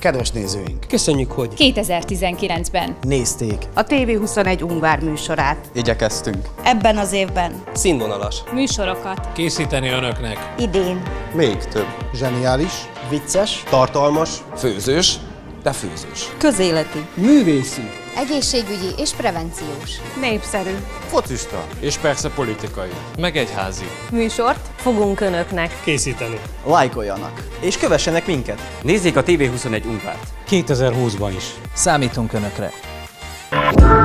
Kedves nézőink! Köszönjük, hogy 2019-ben nézték a TV21 Ungvár műsorát. Igyekeztünk Ebben az évben színvonalas műsorokat készíteni önöknek. idén még több. zseniális, vicces, tartalmas, Főzős, de főzős. közéleti, művészi, egészségügyi és prevenciós. népszerű Focista. És persze politikai. Meg egyházi. műsort fogunk önöknek Készíteni. lájkoljanak, és kövessenek minket! Nézzék a TV21 Ungvárt! 2020-ban is. Számítunk Önökre!